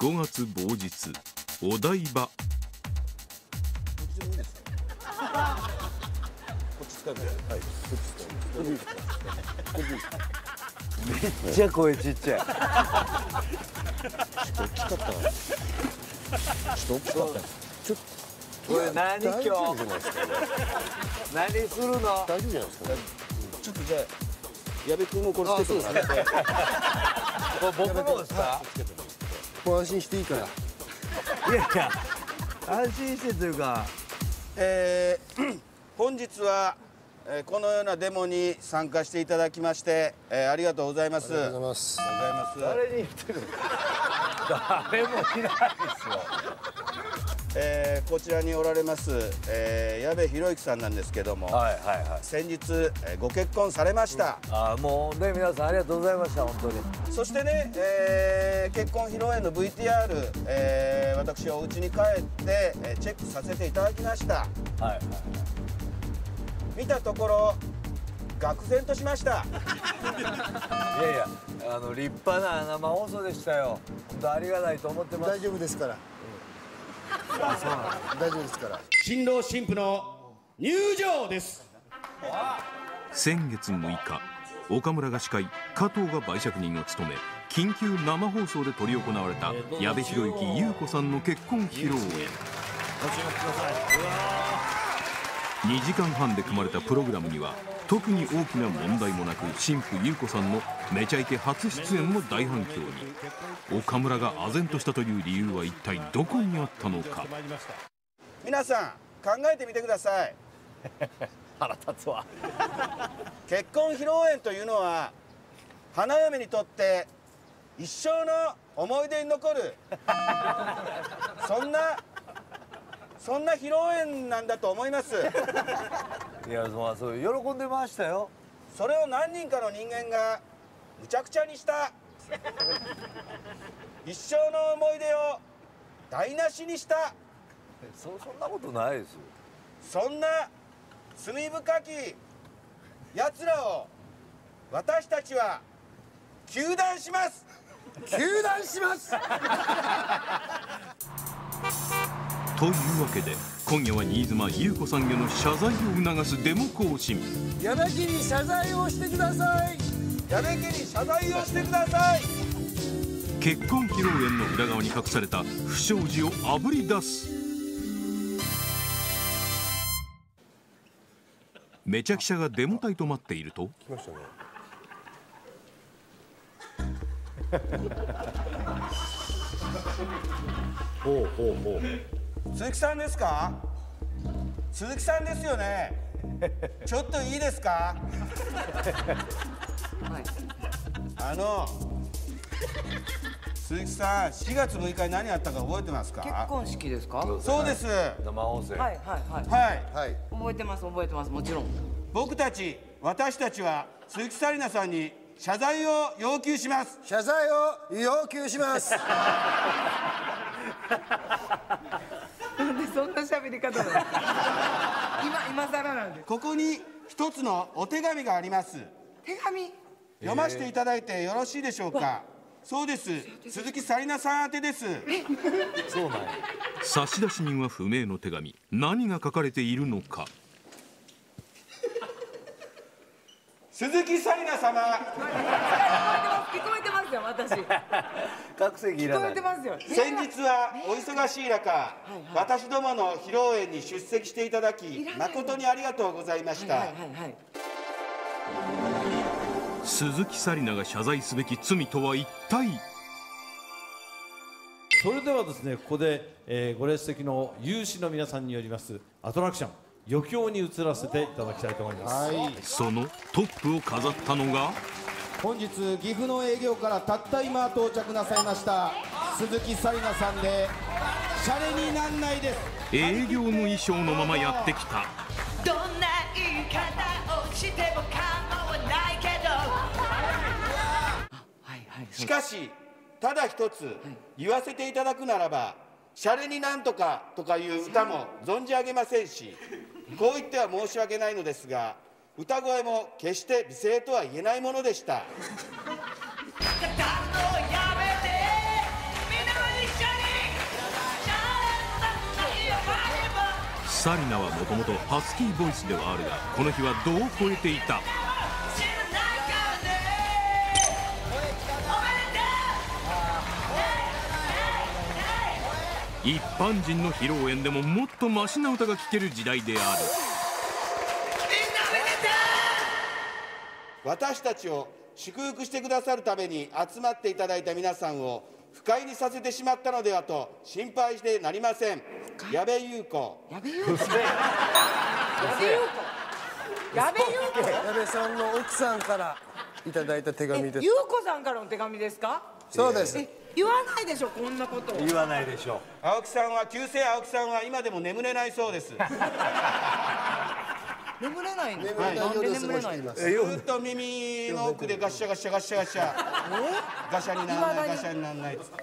5月某日、お台場。 めっちゃ声ちっちゃい。 ちょっと大きかったな。 これ何今日？ 大丈夫じゃないですか。 何するの？ 大丈夫じゃないですか。ちょっとじゃあ矢部君もこれつけてもらって。 これ僕のですか？ もう安心していいから。 いやいや、安心してというか。 本日は、このようなデモに参加していただきまして、ありがとうございます。 ありがとうございます。 誰に言ってる？誰もいないですよ。 こちらにおられます、矢部博之さんなんですけども、 はいはいはい。 先日、ご結婚されました。 あ、もうね、皆さんありがとうございました、本当に。 そしてね、結婚披露宴の VTR、私はお家に帰って、チェックさせていただきました。 はいはい。 見たところ愕然としました。 いやいや、立派な生放送でしたよ。本当ありがたいと思ってます。 大丈夫ですから。大丈夫ですから。 新郎新婦の入場です。 先月6日、岡村が司会、加藤が媒酌人を務め、緊急生放送で執り行われた矢部浩之、優子さんの結婚披露宴。2時間半で組まれたプログラムには特に大きな問題もなく、新婦優子さんのめちゃイケ初出演も大反響に。岡村が唖然としたという理由は一体どこにあったのか。 皆さん考えてみてください。 腹立つわ。 結婚披露宴というのは花嫁にとって一生の思い出に残るそんな披露宴なんだと思います。 いや、まあ、そう喜んでましたよ。 それを何人かの人間がむちゃくちゃにした一生の思い出を台無しにした、 そんなことないですよ。 そんな罪深きやつらを私たちは糾弾します。 糾弾します。 というわけで、今夜は新妻優子さんへの謝罪を促すデモ行進。 矢部家に謝罪をしてください。 矢部家に謝罪をしてください。 結婚披露宴の裏側に隠された不祥事をあぶり出す。めちゃ記者がデモ隊と待っていると、 来ましたね。ほうほうほう。 鈴木さんですか？鈴木さんですよね。ちょっといいですか？鈴木さん、4月6日に何あったか覚えてますか？ 結婚式ですか？ そうです。 生放送。 はいはいはい。 はい。 覚えてます覚えてます、もちろん。 私たちは鈴木紗理奈さんに謝罪を要求します。 謝罪を要求します。 なんでそんな喋り方なの？今更なんで。 ここに一つのお手紙があります。 手紙？ 読ませていただいてよろしいでしょうか？そうです。鈴木紗理奈さん宛てです。 そうなんや。 差出人は不明の手紙。何が書かれているのか。 鈴木紗理奈様。 聞こえてますよ、私。 覚醒いらない。 聞こえてますよ。 先日はお忙しい中、私どもの披露宴に出席していただき、誠にありがとうございました。 鈴木紗理奈が謝罪すべき罪とは一体。 それではですね、ここで、ご列席の有志の皆さんによりますアトラクション余興に移らせていただきたいと思います。 はい。 そのトップを飾ったのが、 本日岐阜の営業からたった今到着なさいました鈴木紗理奈さんでシャレになんないです。 営業の衣装のままやってきた。 どんな言い方をしても構わないけど、 しかし、ただ一つ言わせていただくならば、シャレになんとかとかいう歌も存じ上げませんし、こう言っては申し訳ないのですが、歌声も決して美声とは言えないものでした。 語るのやめて、みんな一緒サリナはもともとハスキーボイスではあるが、この日は度を超えていた。一般人の披露宴でももっとマシな歌が聴ける時代である。 私たちを祝福してくださるために集まっていただいた皆さんを不快にさせてしまったのではと心配してなりません。矢部優子。 矢部優子。矢部優子。矢部優子。 矢部さんの奥さんからいただいた手紙です。 優子さんからの手紙ですか？ そうです。 言わないでしょ、こんなこと。 言わないでしょ。 青木さんは、旧姓青木さんは今でも眠れないそうです。 眠れないの？ 眠れない夜を過ごしています。 ずっと耳の奥でガシャガシャガシャガシャガシャにならないガシャにならないっつって。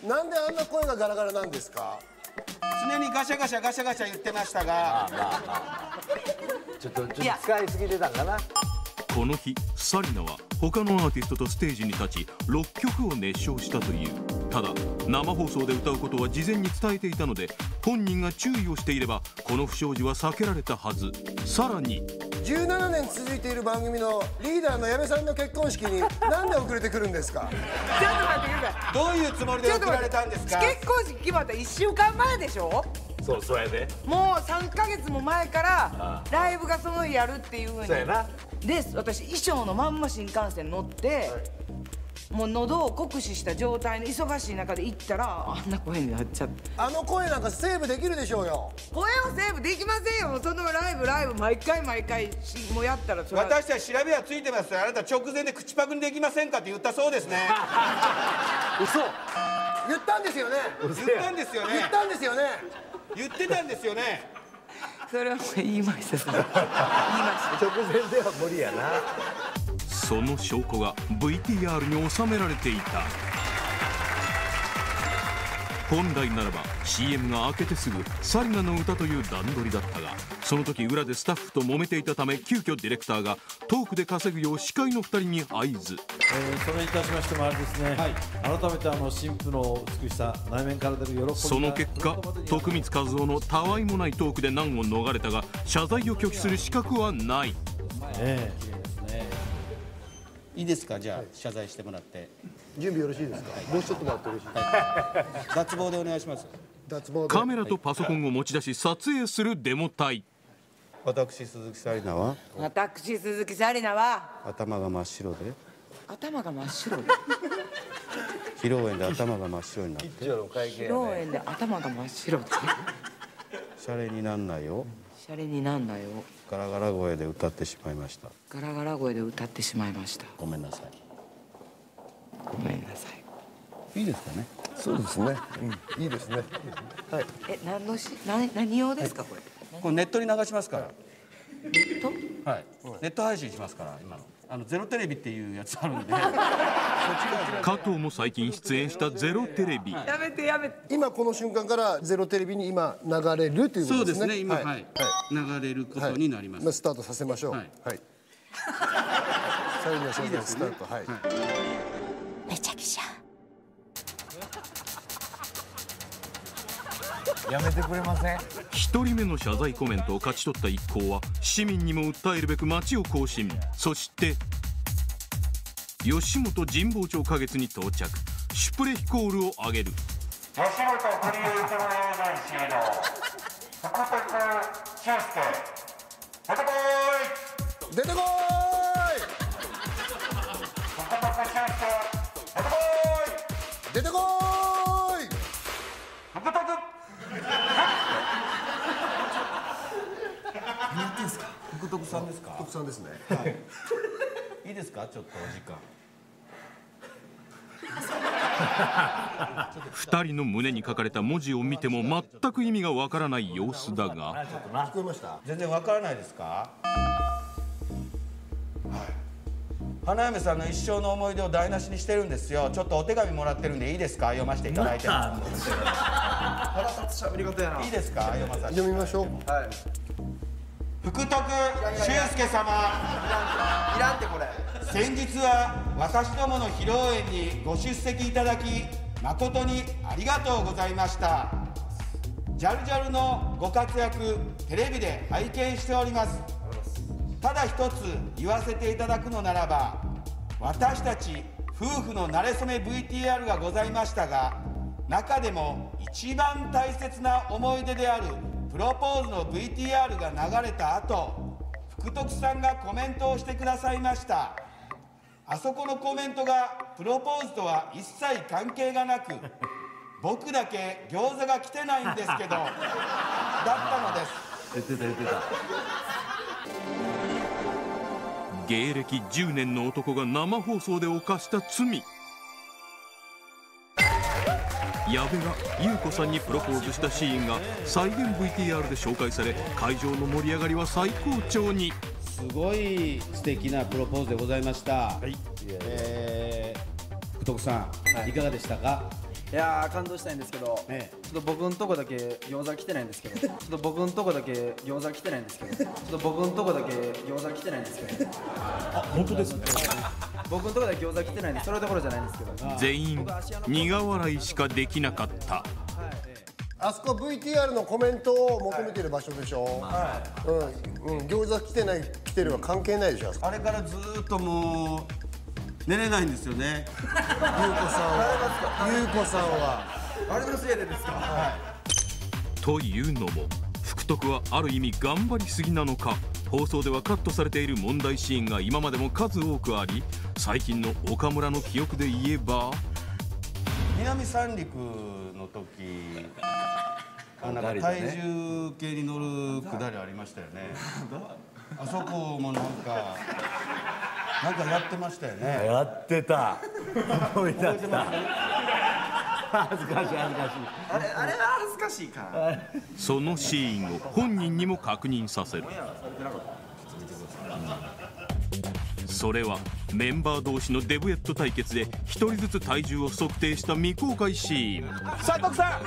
なんであんな声がガラガラなんですか？ 常にガシャガシャガシャガシャ言ってましたが、 ちょっと使いすぎてたんかな。 この日サリナは他のアーティストとステージに立ち6曲を熱唱したという。ただ生放送で歌うことは事前に伝えていたので、本人が注意をしていればこの不祥事は避けられたはず。さらに 17年続いている番組のリーダーの矢部さんの結婚式になんで遅れてくるんですか？ ちょっと待ってください。 どういうつもりで送られたんですか？ 結婚式決まった1週間前でしょ。 そうやで。 もう3ヶ月も前からライブがその日やるっていう風に。 そうやな。 で、私衣装のまんま新幹線乗って、もう喉を酷使した状態の忙しい中で行ったらあんな声になっちゃって。 あの声なんかセーブできるでしょうよ。 声をセーブできませんよ。そのライブ毎回もうやったらそれは。 私たち調べはついてます。あなた直前で口パクにできませんかって言ったそうですね。 嘘。 言ったんですよね。 言ったんですよね。 言ったんですよね。 言ってたんですよね。 それはもう言いました。言いました。 直前では無理やな。 その証拠が VTR に収められていた。本来ならば CM が明けてすぐサリナの歌という段取りだったが、その時裏でスタッフと揉めていたため急遽ディレクターがトークで稼ぐよう司会の2人に合図。 それにいたしましてもあれですね、改めて新婦の美しさ、内面から出る喜びが。 その結果徳光和夫のたわいもないトークで難を逃れたが、謝罪を拒否する資格はない。 いいですか、じゃあ謝罪してもらって。 準備よろしいですか？もうちょっと待ってよろしいですか？ 脱帽でお願いします。 脱帽で。 カメラとパソコンを持ち出し撮影するデモ隊。 私鈴木紗理奈は私鈴木紗理奈は頭が真っ白で、 頭が真っ白で披露宴で頭が真っ白になって、 披露宴で頭が真っ白でシャレになんないよ、 シャレになんないよ、 ガラガラ声で歌ってしまいました。 ガラガラ声で歌ってしまいました。 ごめんなさい。 ごめんなさい。 いいですかね。 そうですね。いいですね。はい。 何用ですかこれ？ これネットに流しますから。 ネット？ はい。ネット配信しますから今の。ゼロテレビっていうやつあるんで。 加藤も最近出演したゼロテレビ。 やめてやめて。 今この瞬間からゼロテレビに今流れるということですね。 そうですね。今はい流れることになります。 スタートさせましょう。はい。紗理奈さんのスタート。はい。 めちゃくちゃやめてくれません？ 一人目の謝罪コメントを勝ち取った一行は市民にも訴えるべく街を行進。そして吉本神保町花月に到着。シュプレヒコールを上げる。 吉本クリエイティブエージェンシーの福徳俊介、出てこーい。 出てこーい。 福徳俊介、出てこーい。 出てこーい。 福徳。 何やってんですか。福徳さんですか。 福徳さんですね。 いいですか、ちょっとお時間。 2人の胸に書かれた文字を見ても全く意味がわからない様子だが、 聞こえました？ 全然わからないですか。花嫁さんの一生の思い出を台無しにしてるんですよ。ちょっとお手紙もらってるんでいいですか、読ませていただいて。腹立つ喋り方やな。いいですか、読まさせて。 読みましょう。はい。 福徳俊介様、 いらんってこれ。 先日は私どもの披露宴にご出席いただき誠にありがとうございました。 ジャルジャルのご活躍テレビで拝見しております。ただ一つ言わせていただくのならば、私たち夫婦の馴れ初め VTR がございましたが、中でも一番大切な思い出であるプロポーズの VTR が流れた後、福徳さんがコメントをしてくださいました。あそこのコメントがプロポーズとは一切関係がなく、僕だけ餃子が来てないんですけどだったのです。 言ってた。 芸歴10年の男が生放送で犯した罪。矢部が優子さんにプロポーズしたシーンが再現 VTR で紹介され、会場の盛り上がりは最高潮に。 すごい素敵なプロポーズでございました。はい。福徳さん、いかがでしたか？ いやー、感動したいんですけど、ちょっと僕のとこだけ餃子来てないんですけど、僕のとこだけ餃子来てないんですけど、僕のとこだけ餃子来てないんですけど。 あ、本当ですね。 僕のとこだけ餃子来てないんで、それどころじゃないんですけど。 全員苦笑いしかできなかった。 あそこ VTR のコメントを求めてる場所でしょ。餃子来てない来てるは関係ないでしょ。 あれからずーっともう寝れないんですよね。 優子さんはあれのせいでですか？ というのも、福徳はある意味頑張りすぎなのか、放送ではカットされている問題シーンが今までも数多くあり、最近の岡村の記憶で言えば、 南三陸の時なんか体重計に乗るくだりありましたよね。あそこもなんかやってましたよね。 やってた。思い出した。恥ずかしい。 あれは恥ずかしいか。 そのシーンを本人にも確認させる。それはメンバー同士のデブエット対決で1人ずつ体重を測定した未公開シーン。 さあ徳さん、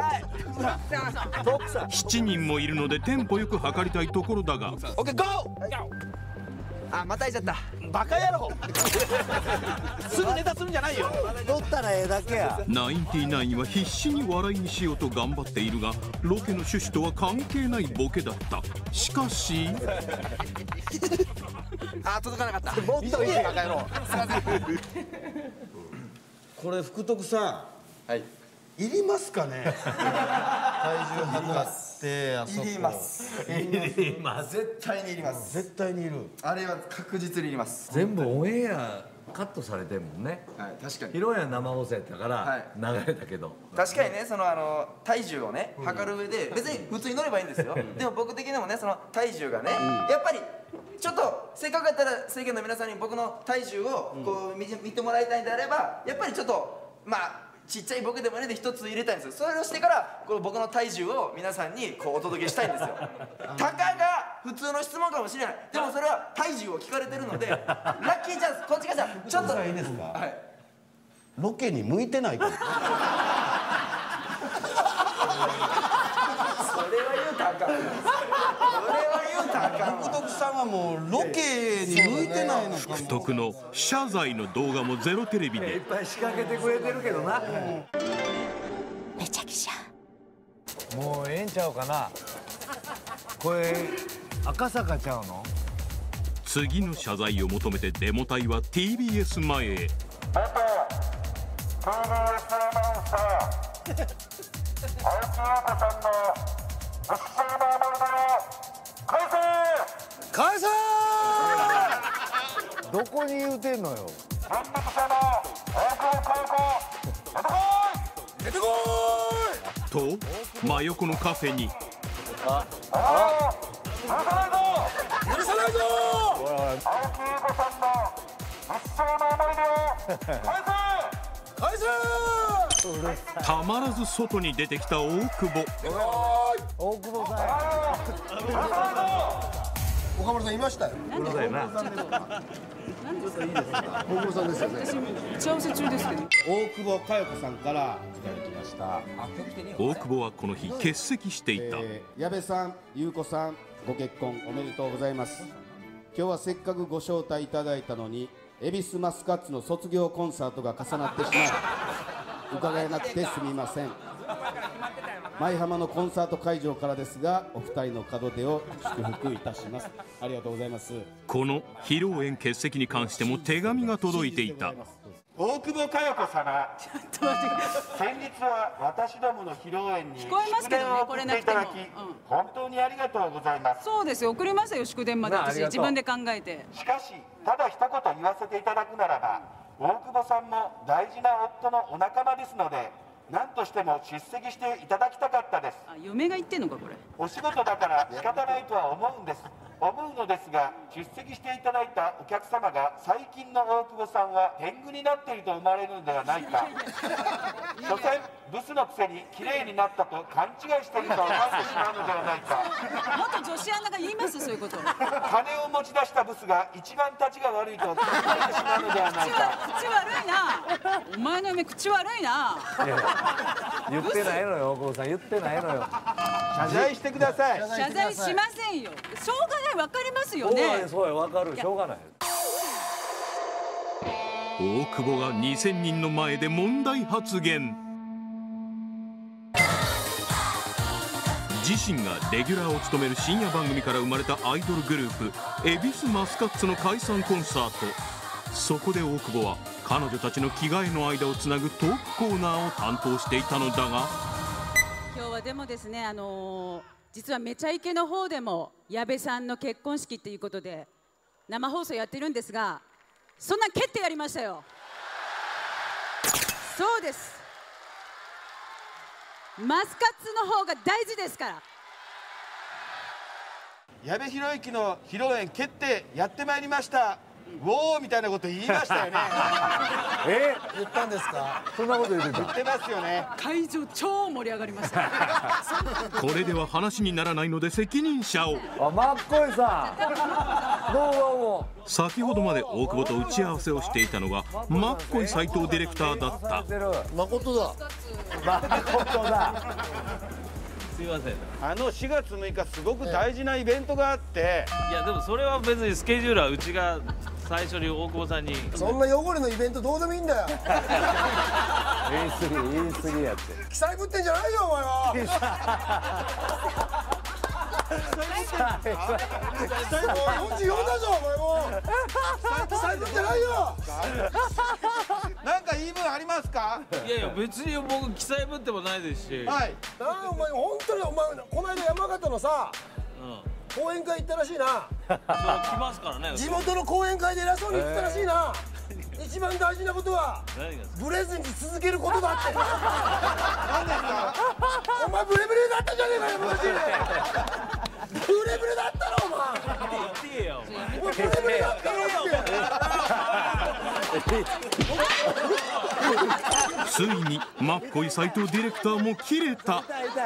徳さん 7人もいるのでテンポよく測りたいところだが、 オッケーゴー。あ、またいちゃった。バカ野郎。すぐネタするんじゃないよ。 取ったらええだけや。 ナインティナインは必死に笑いにしようと頑張っているが、ロケの趣旨とは関係ないボケだった。しかしあ、届かなかった。 もっといいバカ野郎。 すいません。 これ福徳さん、はい、いりますかね。体重測ってあそこ。 いります。絶対にいります。 絶対にいる。 あれは確実にいります。 全部オンエアカットされてるもんね。 はい、確かに。 披露宴は生放送やったから流れたけど、 確かにね、その体重をね測る上で別に普通に乗ればいいんですよ。でも僕的にもね、その体重がね、やっぱりちょっとせっかくやったら世間の皆さんに僕の体重をこう見てもらいたいんであれば、やっぱりちょっとまあちっちゃいボケでもねで一つ入れたいんですよ。それをしてからこの僕の体重を皆さんにこうお届けしたいんですよ。たかが普通の質問かもしれない。でもそれは体重を聞かれてるのでラッキーチャンス。こっちがさちょっといいですか。 はい。 ロケに向いてないから。 それは言うたらあかん。それは言うたらあかん。 福徳さんはもうロケに向いてないのかも。 福徳の謝罪の動画もゼロテレビで。 いっぱい仕掛けてくれてるけどな。 めちゃくちゃもうええんちゃうかな。これ赤坂ちゃうの。 次の謝罪を求めてデモ隊は TBS 前へ。 TBS アナウンサー青木優子さんの物騒な思い出を返せ。 どこに言うてんのよ。 人力車の大久保佳代子出てこい。 と真横のカフェに。 許さないぞ。青木優子さんの物騒な思い出を返せ。 たまらず外に出てきた大久保。 大久保さん。 岡村さんいましたよ。 うるさいな。 大久保さんですよね。 打ち合わせ中ですけど。 大久保佳代子さんからいただきました。 大久保はこの日欠席していた。 矢部さん、優子さん、ご結婚おめでとうございます。今日はせっかくご招待いただいたのに、恵比寿マスカッツの卒業コンサートが重なってしまい伺えなくてすみません。 舞浜のコンサート会場からですが、お二人の門出を祝福いたします。ありがとうございます。 この披露宴欠席に関しても手紙が届いていた。 大久保佳代子様、先日は私どもの披露宴に祝電を送っていただき、本当にありがとうございます。 そうですよ、送りましたよ、祝電まで。私自分で考えて。 しかしただ一言言わせていただくならば、大久保さんも大事な夫のお仲間ですので、何としても出席していただきたかったです。 嫁が言ってんのかこれ。 お仕事だから仕方ないとは思うのですが、出席していただいたお客様が最近の大久保さんは天狗になっていると思われるのではないか。所詮ブスのくせに綺麗になったと勘違いしていると思われてしまうのではないか。 元女子アナが言います、そういうこと。 金を持ち出したブスが一番立ちが悪いと気づかれてしまうのではないか。 口悪いな。お前の嫁口悪いな。 言ってないのよ、大久保さん、言ってないのよ。 謝罪してください。 謝罪しませんよ。しょうがない、わかりますよね。 そうよ、わかる、しょうがない。 大久保が2000人の前で問題発言。自身がレギュラーを務める深夜番組から生まれたアイドルグループ恵比寿マスカッツの解散コンサート。そこで大久保は彼女たちの着替えの間をつなぐトークコーナーを担当していたのだが、 今日はでもですね、実はめちゃイケの方でも矢部さんの結婚式っていうことで生放送やってるんですが、そんなん蹴ってやりましたよ。そうです、マスカッツの方が大事ですから。 矢部浩之の披露宴決定やってまいりました。ウォーみたいなこと言いましたよね。 言ったんですか？ そんなこと言って言ってますよね。 会場超盛り上がりました。 これでは話にならないので責任者を。 まっこいさん、どうも。 先ほどまで大久保と打ち合わせをしていたのがマッコイ斉藤ディレクターだった。 誠だ。 誠だ。 すいません。 4月6日すごく大事なイベントがあって、 いやでもそれは別にスケジュールはうちが最初に大久保さんに。 そんな汚れのイベントどうでもいいんだよ。 言い過ぎやって。 記載ぶってんじゃないよお前は。44だぞお前も。記載ぶってないよ。 なんか言い分ありますか？ いやいや別に僕記載ぶってもないですし。 はい。 お前本当にこの間山形のさ、講演会行ったらしいな。 そう来ますからね。 地元の講演会で偉そうに言ってたらしいな。一番大事なことはブレずに続けることだって。何ですか？お前ブレブレだったじゃねえかよマジで。ブレブレだったろお前。 言ってよ。 お前ブレブレだったろって。 ついにマッコイ斉藤ディレクターも切れた。 ゲー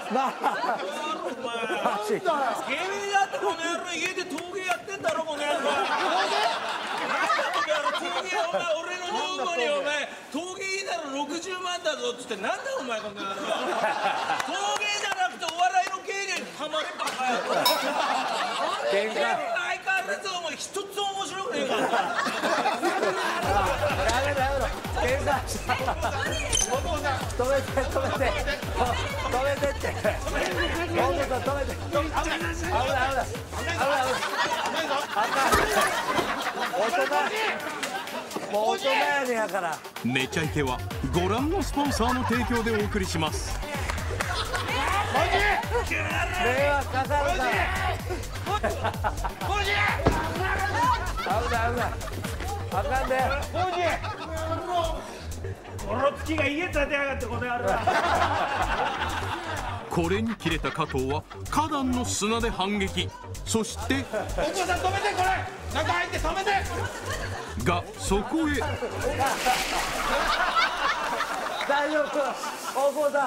だってこの野郎家で陶芸やってんだろこの野郎。俺の女房にお前陶芸いいだろ60万だぞっつってなんだお前この野郎。陶芸じゃなくてお笑いの芸でハマればかよ。相変わらずお前一つ面白くねえから。 やめろ。喧嘩した。止めてって。もう大人やねやから。 めちゃイケはご覧のスポンサーの提供でお送りします。 迷惑かかるから。危ない。あかんで。 この月が家建てやがってこの野郎。 これに切れた加藤は花壇の砂で反撃。そして大久保さん止めて、これ中入って止めて。 がそこへ大丈夫大久保さ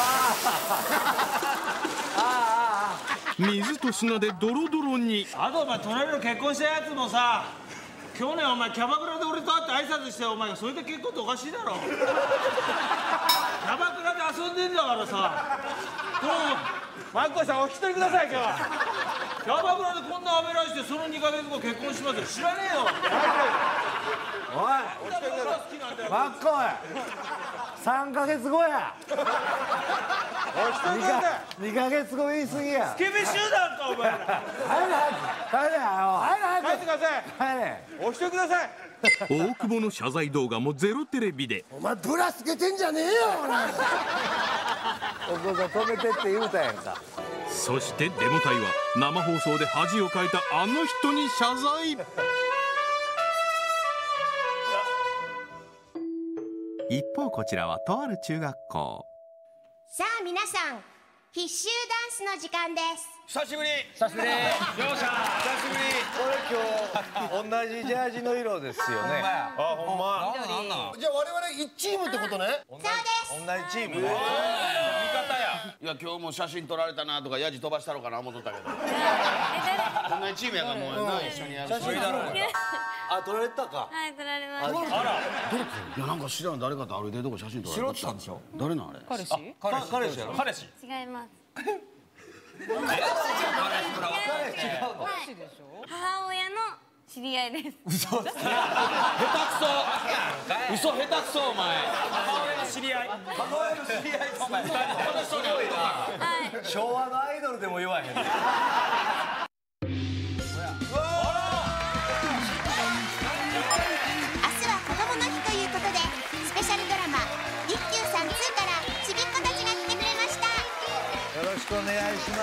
ん。 水と砂でドロドロに。 あとお前隣の結婚したやつもさ、去年お前キャバクラで俺と会って挨拶してお前がそれで結婚っておかしいだろ。キャバクラで遊んでんだからさ。 マッコイさんお引き取りください今日は。 キャバクラでこんなアメライしてその2ヶ月後結婚しますよ。知らねえよ。 おいマッコイ 3ヶ月後や2ヶ月後言い過ぎやスケベ集団かお前ら。 帰れ早く帰ってください。帰れ押してください。 大久保の謝罪動画もゼロテレビで。 お前ブラつけてんじゃねえよお父さん止めてって言うたやんか。 そしてデモ隊は生放送で恥をかいたあの人に謝罪。一方こちらはとある中学校。 さあ皆さん、必修ダンスの時間です。 久しぶり。 久しぶり。よっしゃ。 久しぶり。 これ今日同じジャージの色ですよね。 あ、ほんま。 じゃあ我々1チームってことね。 そうです。 同じチームね。 味方や。 いや今日も写真撮られたなとかヤジ飛ばしたろうかな思っとったけど同じチームやからもうな一緒にやる。 写真撮ろうか。あ、撮られたか。 はい、撮られました。 あらいやなんか知らん誰かと歩いてるとこ写真撮られた。 白ってたんでしょ。 誰なんあれ。 彼氏？ 彼氏やろ。 彼氏。 違います。母親の知り合いです。 嘘下手くそ。嘘下手くそお前。母親の知り合い。 母親の知り合いとお前。すごいな。昭和のアイドルでも言わへん。よろしくお願いします。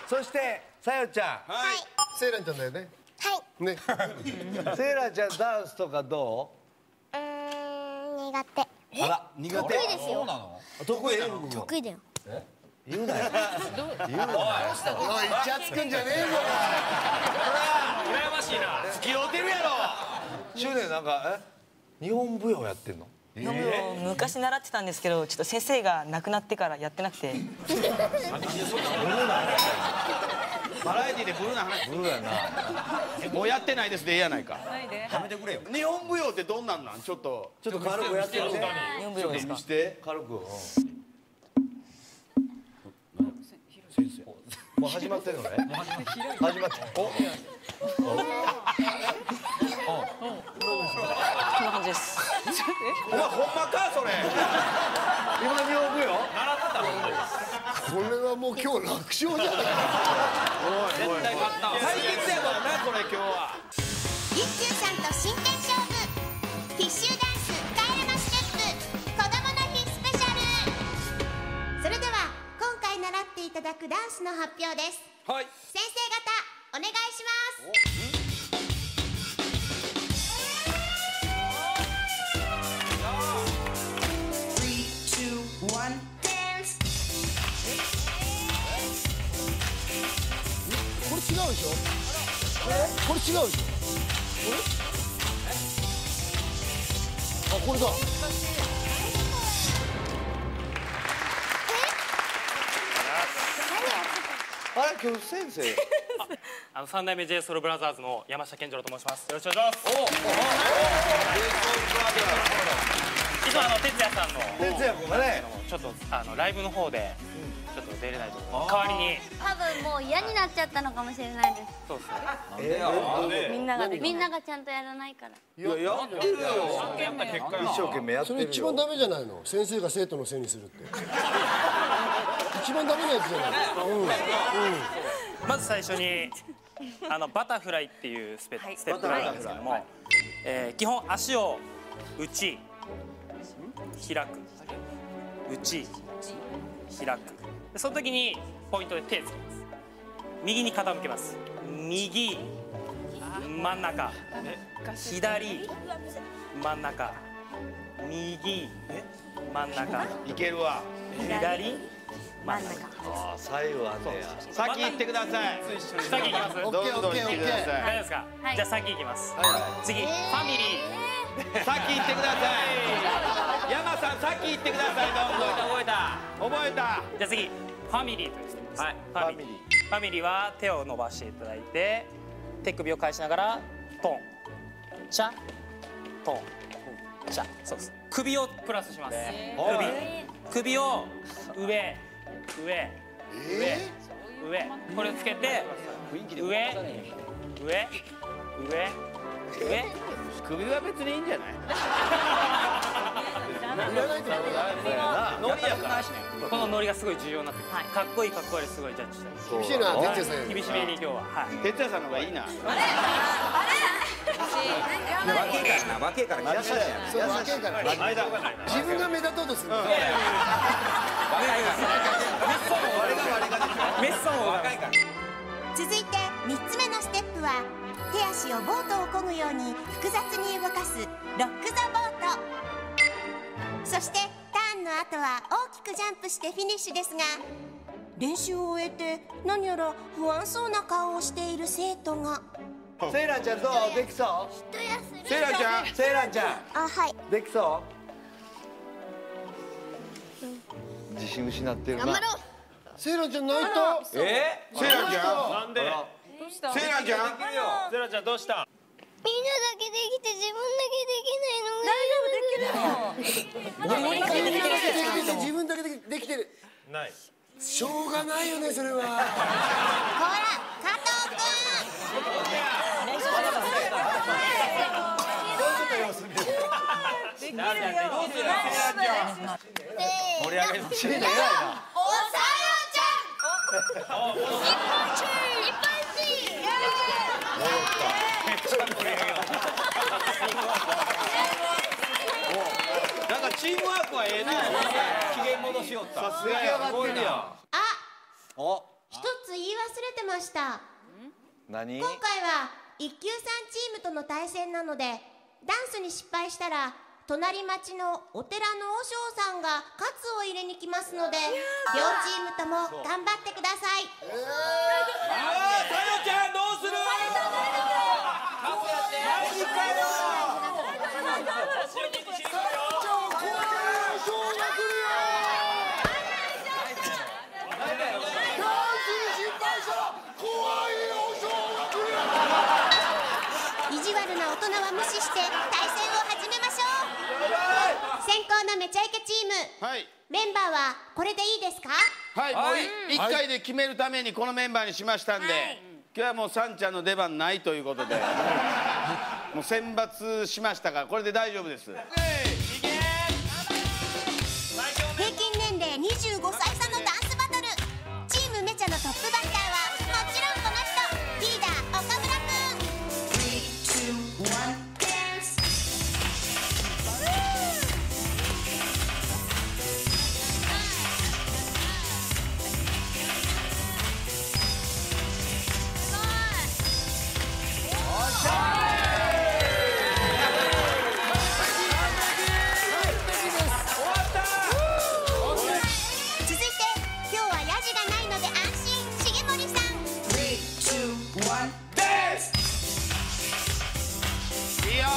そしてさよちゃん。 はい。 セイラちゃんだよね。 はい。 ね。セイラちゃんダンスとかどう？ 苦手。 あら苦手。 得意ですよ。 得意？ 得意だよ。 言うなよ。言うなよ。おい、イチャつくんじゃねえぞ。 羨ましいな。 付き合うてるやろ。執念なんか日本舞踊やってんの？ 昔習ってたんですけど、ちょっと先生が亡くなってからやってなくて。 バラエティでブルーな話。 ブルーやな。 もうやってないですでええやないか。 やめてくれよ。 日本舞踊ってどんなんなんちょっと軽くやってみて。 日本舞踊ですか。 見して軽く。先生。もう始まってるのね。始まって。お。 こんな感じです。 お前ほんまかそれ。 今日本舞踊？ 習ってたの。 これはもう今日楽勝じゃないか。 絶対勝った。 対決やからなこれ今日は。 一休さんと真剣勝負。必修ダンス帰れまステップ子供の日スペシャル。それでは今回習っていただくダンスの発表です。 はい。 先生方お願いします。 これ違うでしょ。これ違うでしょ。あ、これだ。あれ今日先生。 3代目 j ソ o ブラザーズの山下健二郎と申します。よろしくお願いします。いつも哲也さんの哲也君がね、 ちょっとライブの方でちょっと出れないと思う。代わりに多分もう嫌になっちゃったのかもしれないです。 そうですね。みんながちゃんとやらないから。 いややってるよ。一生懸命やってるよ。それ一番ダメじゃないの。先生が生徒のせいにするって。一番ダメなやつじゃない。 まず最初にバタフライっていうステップがあるんですけども、基本足を内開く内開く。その時にポイントで手つきます。右に傾けます。右真ん中左真ん中右真ん中いけるわ。 左真ん中。 ああ、左右あんねや。 先行ってください。 先行きます。 どんどん行ってください。 大丈夫ですか。じゃあ先行きます。次ファミリー。 先行ってください。山さん先行ってください。どんどん覚えた。 じゃあ次ファミリーというステップです。はい。ファミリーは手を伸ばしていただいて手首を返しながらトンチャトンチャ。そうです。首をプラスします。首を上これをつけて上首は別にいいんじゃない。 らないとダメだ。 ノリやからこのノリがすごい重要になってくる。かっこいいかっこ悪いすごいジャッジしたい。 厳しいな、哲也さん。 厳しめに今日は。 哲也さんの方がいいな。 若えからな、若えから気がしたじゃん。 そう、若えから。自分が目立とうとする。 メッソン若いから。 続いて3つ目のステップは手足をボートを漕ぐように複雑に動かすロック・ザ・ボート。そしてターンの後は大きくジャンプしてフィニッシュですが、練習を終えて何やら不安そうな顔をしている生徒が。 セイランちゃんどう？できそう？セイランちゃん、セイランちゃん。 あ、はい。 できそう？自信失ってるな。 頑張ろう。 セイランちゃん泣いた。 セイランちゃん。 なんで？ どうした？セイランちゃん。 セイランちゃんどうした？ みんなだけできて自分だけできないのが大丈夫できる。 自分だけできてる。 ない。 しょうがないよね、それは。 ほら、加藤君。 できるよ。 盛り上がりましょう。偉いな。 おさよちゃん。日本一。 なんかチームワークはええな。機嫌戻しよった。さすがや。すごいな。 一つ言い忘れてました。 何？ 今回は一級さんチームとの対戦なので、ダンスに失敗したら隣町のお寺の和尚さんがカツを入れに来ますので、両チームとも頑張ってください。 さよちゃんどうする？マジかよ。 意地悪な大人は無視して対戦を始めましょう。先攻のめちゃイケチーム、メンバーはこれでいいですか？ はい、もう1回で決めるためにこのメンバーにしましたんで、今日はもうさんちゃんの出番ないということでもう選抜しましたからこれで大丈夫です。 平均年齢25歳差のダンスバトル。チームめちゃのトップバッターはもちろんこの人、リーダー岡村くん。続いて今日はヤジがないので安心、重森さん。 いいよ。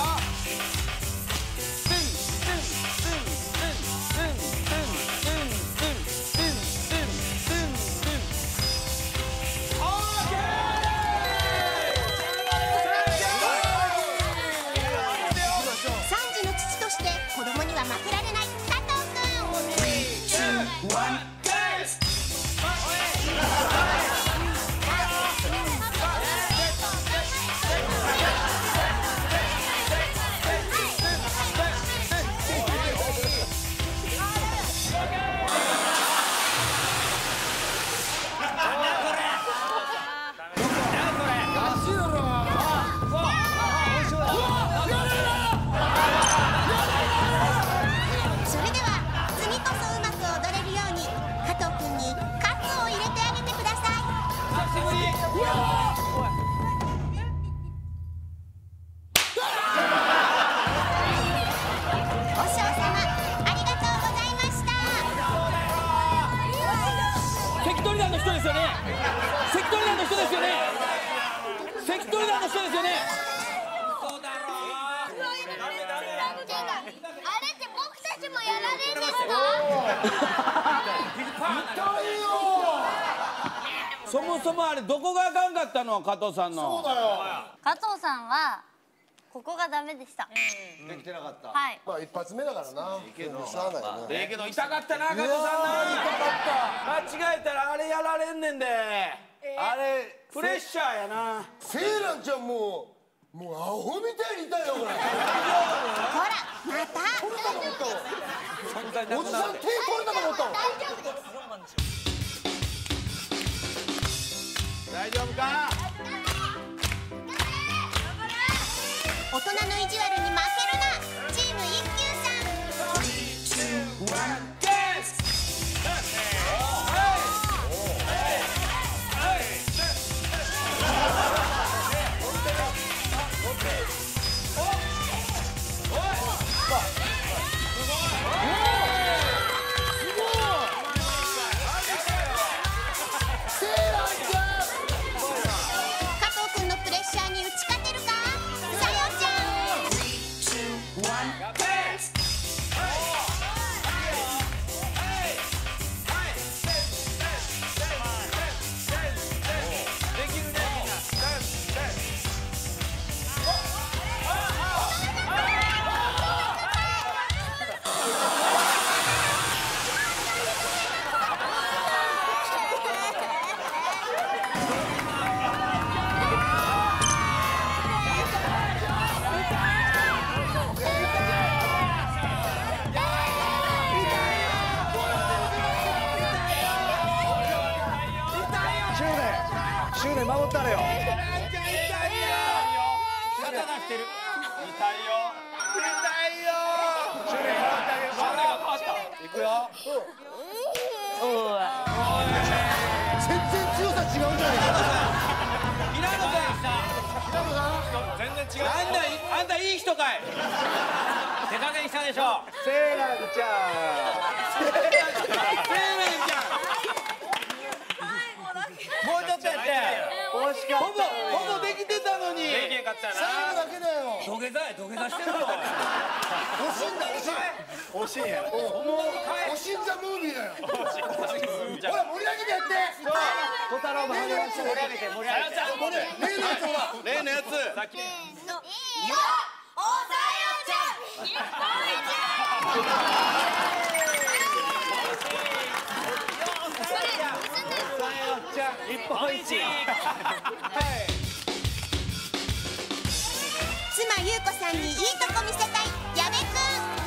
3児の父として子供には負けられない加藤くん。それでは次こそうまく踊れるように加藤くんにカツを入れてあげてください。和尚様、ありがとうございました。 関取団の人ですよね。関取団の人ですよね。関取団の人ですよね。 あれって僕たちもやられるんですか？ そもそもあれどこがあかんかったの？加藤さんの。そうだよ。 加藤さんはここがダメでした。 できてなかった。 はい。 まあ一発目だからな。いいけど、しゃあないよね。 けど痛かったな、加藤さんな。間違えたらあれやられんねんで。あれプレッシャーやな。 セイランちゃんももうアホみたいにいたよこれ。 ほらまたおじさん手取れたと思ったもん。 大丈夫か。 大人の意地悪に負けるな。チーム一休さん。加藤君のプレッシャーに打ち勝てるか。さよちゃん。 執念守ったれよ。 肩出してる。 痛いよ。執念守ってあげる。いくよ。 全然強さ違うんじゃないか。 平野さん。全然違う。あんたいい人かい。手加減したでしょ。 セーランちゃもうちょっとやって。 ん。惜しかった。 ほぼできてたのに。できへんかったよな。 最後だけだよ。 土下座してるぞ。 惜しいんや。 おしんザムービーだよ。ほら盛り上げてやって。 小太郎も盛り上げて盛り上げて。 例のやつほら。 例のやつ。 せーの。よっおさよちゃん日本日本一。 妻優子さんにいいとこ見せたい矢部くん。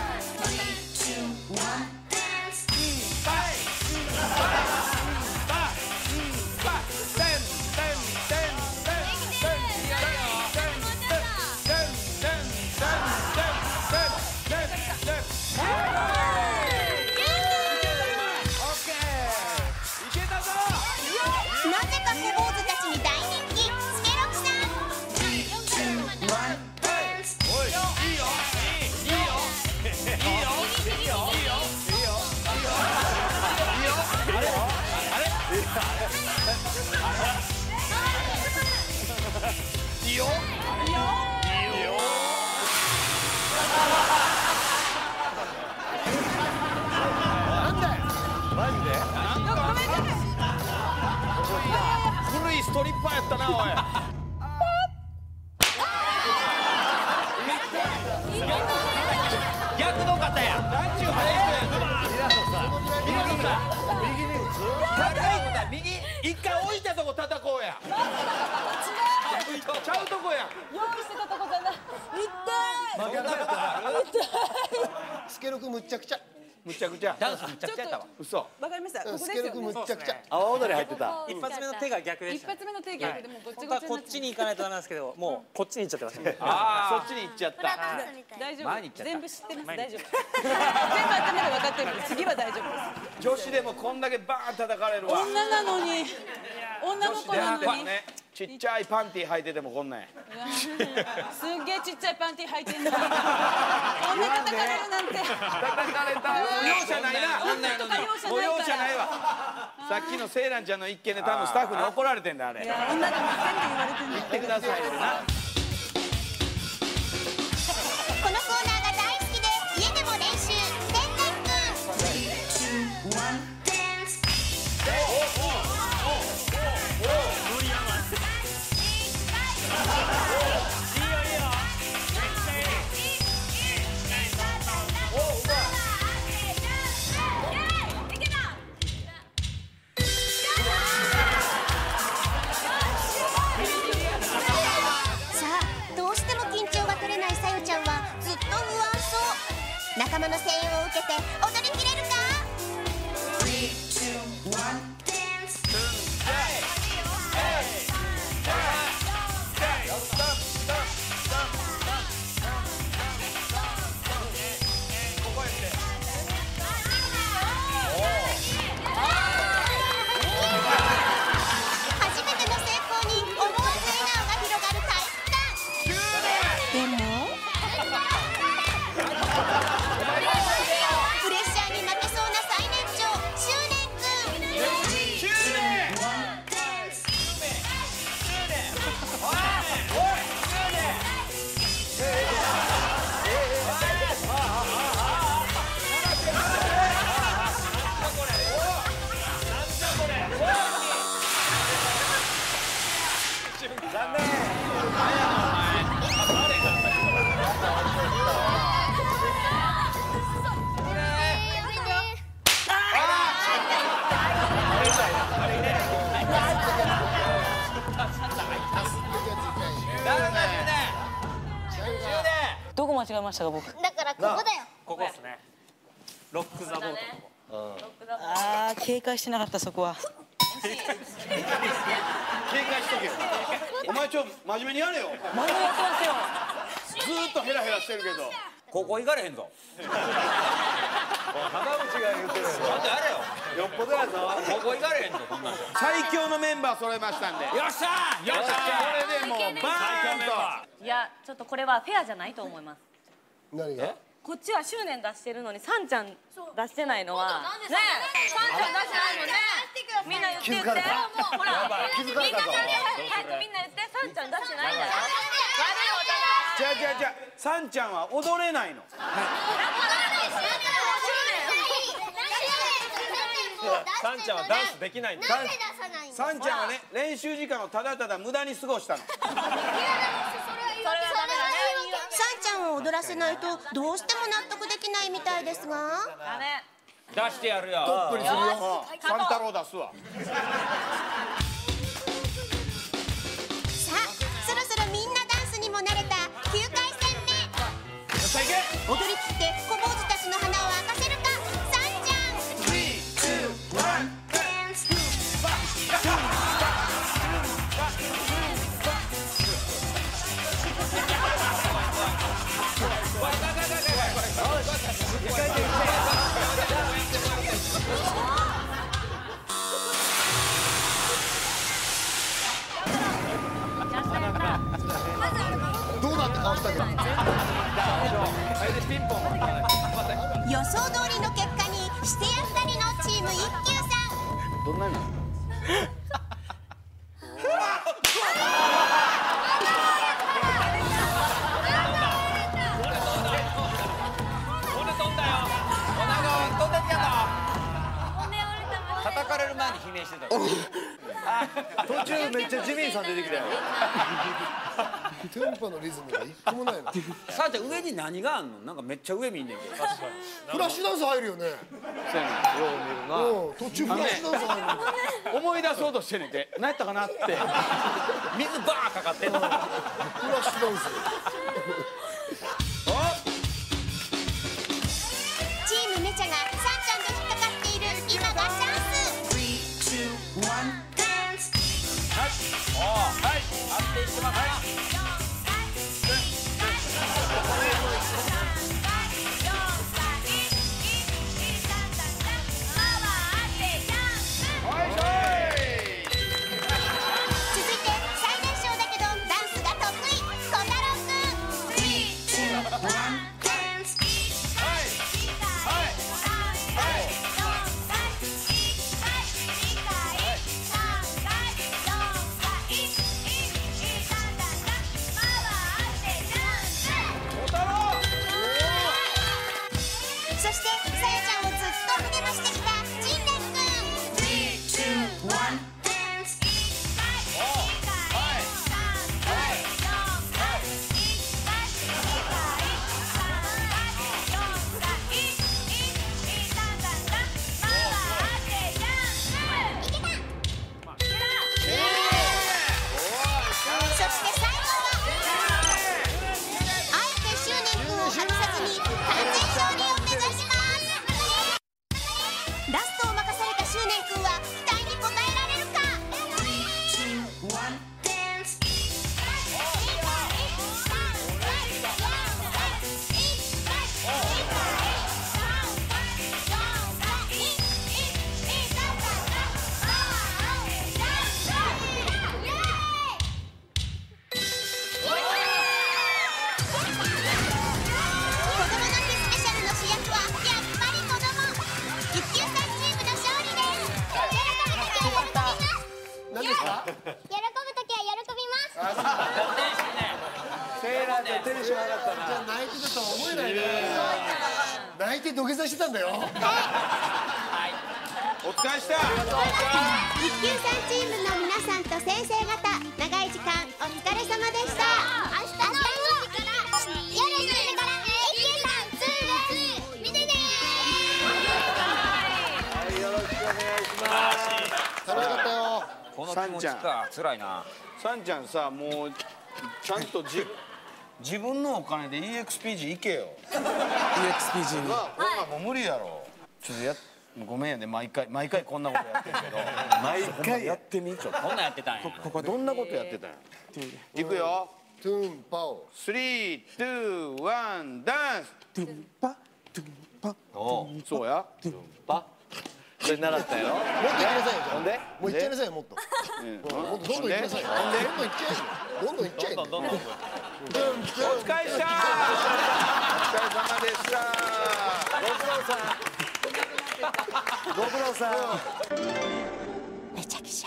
なぜか小坊主たちに大人気スケロクさん。 古いストリッパーやったなおい。 逆の方や。なんちゅう速い人や。右一回置いたとこ叩こうや。ちゃうとこや。 用意してたとこじゃない。 スケロクむっちゃくちゃ。 むちゃくちゃ。 ダンスむちゃくちゃやったわ。 嘘。 わかりました。ここですよスケロクむっね。 ちゃくちゃ。 阿波踊り入ってた。 一発目の手が逆でしたね。 一発目の定義でもうごっち本当はこっごちになっちに行かないとダメなんですけど、もうこっちに行っちゃってましたね。 ああ、そっちに行っちゃった。 大丈夫。 前に行っちゃった全部知ってます。大丈夫。全部頭で分かってるので次は大丈夫です。 女子でもこんだけバーン叩かれるわ。 女なのに女の子なのに。 ね、ちっちゃいパンティ履いててもこんなんや。 すっげえちっちゃいパンティ履いてんのにこんな叩かれるなんて。 叩かれた。容赦ないな。もう容赦ないわ。さっきのセイランちゃんの一件で多分スタッフに怒られてんだあれ。 いや女が全部言われてんの。 言ってくださいってな。 このコーナーが大好きで家でも練習天然くん。 違いましたが僕。 だからここだよ。 ここですね。ロックザボート。 ああ警戒してなかったそこは。 警戒しとけよ。お前真面目にやれよ。 真面目にやってますよ。 ずーっとヘラヘラしてるけど。 ここ行かれへんぞ。浜口が言ってるよ。ちょっとやれよ。よっぽどやぞ。ここ行かれへんぞこんなん。 最強のメンバー揃えましたんで。 よっしゃー。よっしゃー。これでもうバーンと。 いやちょっとこれはフェアじゃないと思います。 何が？ こっちは執念出してるのにさんちゃん出してないのはねえさんちゃん出してないもんね。みんな言って言って。ほらみんな早くみんな言ってさんちゃん出してないんだよ。 じゃあさんちゃんは踊れないの。 さんちゃんはダンスできないんだ。 さんちゃんはね練習時間をただただ無駄に過ごしたの。 さんちゃんを踊らせないとどうしても納得できないみたいですが。 出してやるよ。 トップにするよ。三太郎出すわ。 さあそろそろみんなダンスにも慣れた9回戦目。踊り切って小坊主たちの花を明かせるかさんちゃん。 どうなって顔したけど。 予想通りの結果にしてやったりのチーム一休さん。 どんな意味？ 叩かれる前に悲鳴してた。途中めっちゃジミーさん出てきたよ。 テンポのリズムが一個もないの。 さあじゃあ上に何があんの？なんかめっちゃ上見んねんけど。 フラッシュダンス入るよね。 そうやねん。よう見るな。 途中フラッシュダンス入るの。 思い出そうとしてんねんて。何やったかなって。水バーかかってんの。フラッシュダンス。 チームめちゃがさんちゃんと引っかかっている今がチャンス。 はい、安定してます。 続いて最年少だけどダンスが得意小太郎くん。そしてさやちゃんをずっと励ましてきた陣蓮くん。そして最後はあえて執念くんを外さずに完全勝利を目指します。ラストを任された執念くんは期待に応えられるか。 何ですか？ 喜ぶときは喜びます。 セーラーでテンション上がったな。 じゃあ泣いてたとは思えないね。泣いて土下座してたんだよ。 お疲れした。 一休さんチームの皆さんと先生方長い時間お疲れ様でした。明日の夜10時から一休さん2です。見てねはい、よろしくお願いします。 楽しかったよ。 この気持ちか辛いな。 さんちゃんさもうちゃんと自分のお金で EXPG 行けよ。 EXPG にもう無理やろ。ちょっとごめんやね、毎回こんなことやってるけど。毎回やってみちょっと。 こんなんやってたんや。 ここどんなことやってたんや。いくよ。トゥンパオ。3、2、1、ダンス。トゥンパ、トゥンパ。そうや。トゥンパ。これ習ったやろ。 もっと行きなさいよ。ほんで。もう行っちゃいなさいよ、もっと。もっとどんどん行きなさいよ。どんどん行っちゃえ。どんどん行っちゃえ。お疲れした。お疲れ様でした。ご苦労さん。 めちゃくちゃ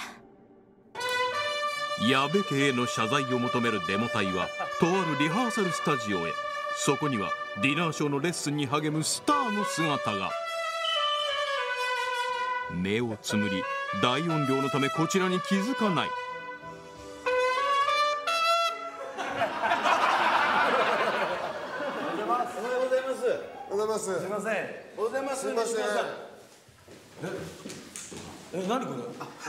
矢部家への謝罪を求めるデモ隊はとあるリハーサルスタジオへ。そこにはディナーショーのレッスンに励むスターの姿が。目をつむり大音量のためこちらに気づかない。 おはようございます。 おはようございます。 すみません。おはようございます。 すみません。 何これ。すみま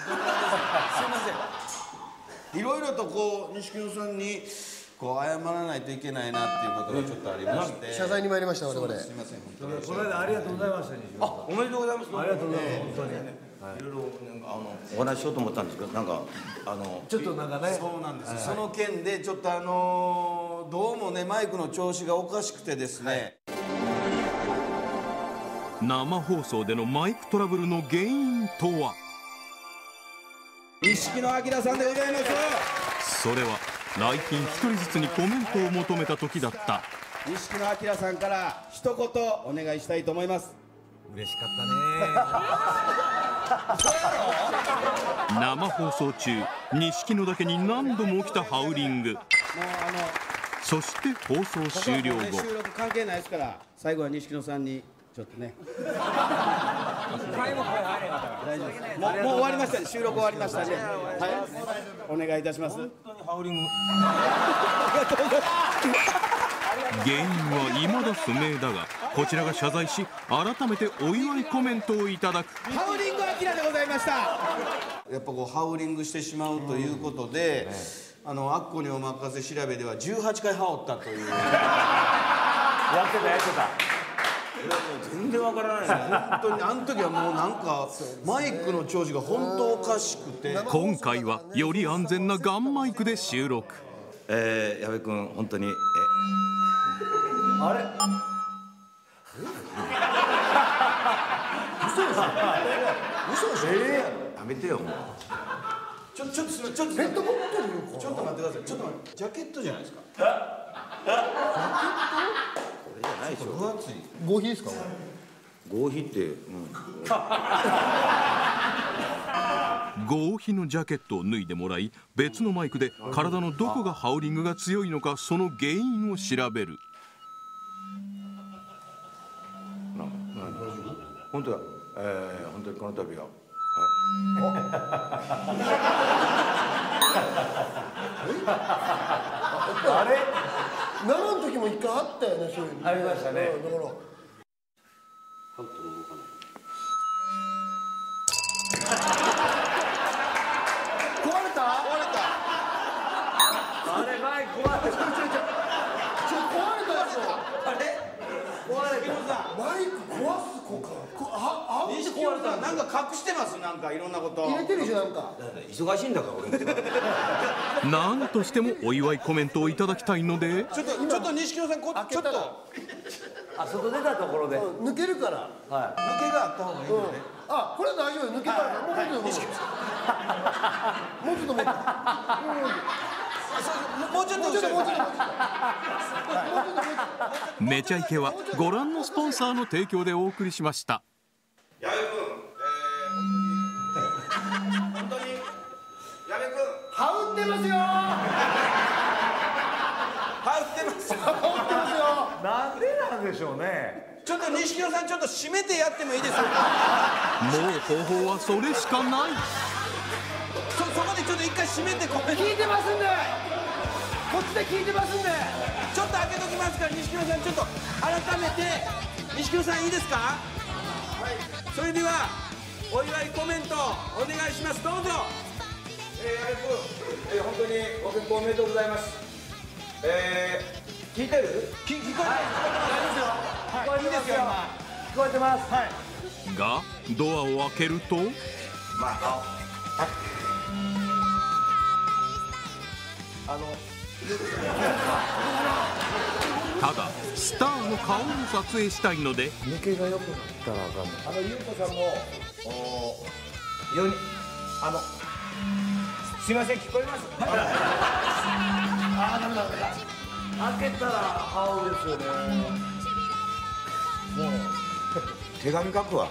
せん。いろいろとこう錦野さんにこう謝らないといけないなっていうことがちょっとありまして。 謝罪に参りました我々。 すみません。 この間ありがとうございました。 おめでとうございます。 ありがとうございます。本当に。 いろいろなんかお話ししようと思ったんですけど、なんかちょっとなんかね。 そうなんです。その件でちょっとどうもねマイクの調子がおかしくてですね。 生放送でのマイクトラブルの原因とは。 錦野旦さんでございます。 それは来賓一人ずつにコメントを求めた時だった。 錦野旦さんから一言お願いしたいと思います。 嬉しかったね。 生放送中錦野だけに何度も起きたハウリング。そして放送終了後、 収録関係ないですから最後は錦野さんにちょっとね大丈夫です。もう終わりましたね。収録終わりましたね。はい、お願いいたします。本当にハウリング原因は未だ不明だがこちらが謝罪し改めてお祝いコメントをいただく。 ハウリングアキラでございました。やっぱこうハウリングしてしまうということで、あっこにお任せ調べでは18回羽織ったという。やってた。全然わからない。本当にあの時はもうなんかマイクの調子が本当おかしくて。 今回はより安全なガンマイクで収録。 矢部君本当にあれ嘘でしょ。やめてよもう。ちょっとペットボトルちょっと待ってください。ちょっと待って、ジャケットじゃないですか。ジャケット？これじゃないでしょ。分厚い。 合皮ですか？ 合皮って、 合皮のジャケットを脱いでもらい別のマイクで体のどこがハウリングが強いのかその原因を調べる。 本当だ。本当にこの度は。 あれ？生の時も一回あったよね、そういう。 ありましたね。 だから。壊れた？ あれマイク壊れた。 壊れたでしょ。 あれ？壊れた。 マイク壊す子か。 錦野さんなんか隠してます。なんかいろんなこと入れてるじゃんなんか。 忙しいんだから俺も。 何としてもお祝いコメントをいただきたいのでちょっと錦野さんちょっと外出たところで抜けるから。 はい。 抜けがあった方がいいのね。 あ、これは大丈夫。抜けたらもうちょっともうちょっとめちゃイケはご覧のスポンサーの提供でお送りしました。 矢部君、本当に矢部君羽織ってますよ。 羽織ってますよ。 なんでなんでしょうね。 ちょっと錦野さんちょっと締めてやってもいいですか。 もう方法はそれしかない。 そこでちょっと一回締めてコメント聞いてますんで。こっちで聞いてますんで。 ちょっと開けときますから錦野さんちょっと改めて錦野さんいいですか。はい。それではお祝いコメントお願いします。どうぞ。矢部君、本当にご結婚おめでとうございます。 聞いてる？聞こえてます。大丈夫ですよ。いいですよ。聞こえてます。 がドアを開けるとただスターの顔を撮影したいので抜けが良くなったらあかんの。ゆうこさんもすいません、聞こえます？ダメだ。開けたら青ですよね。もう手紙書くわ。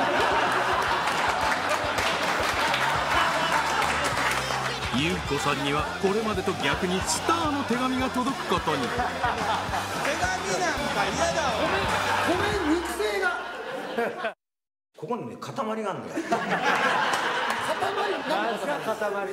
ゆうこさんにはこれまでと逆にスターの手紙が届くことに。 手紙なんか嫌だわ。ごめん、肉声が。 ここにね、塊があるんだよ。 塊なんすか塊って。